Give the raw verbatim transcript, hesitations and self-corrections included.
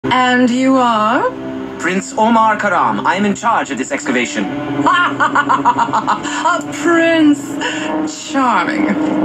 And you are? Prince Omar Karam. I am in charge of this excavation. A prince! Charming.